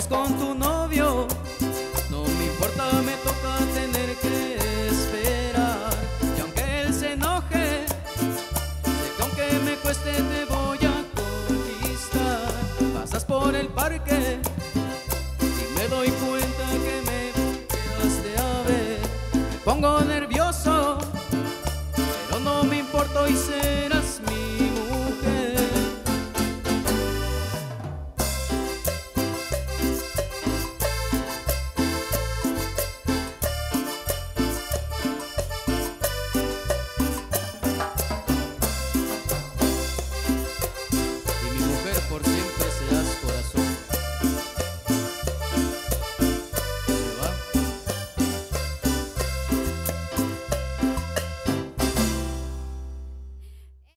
con tu novio. No me importa, me toca tener que esperar. Y aunque él se enoje, sé que aunque me cueste te voy a conquistar. Pasas por el parque y me doy cuenta que me volteaste a ver. Me pongo nervioso, pero no me importa y sé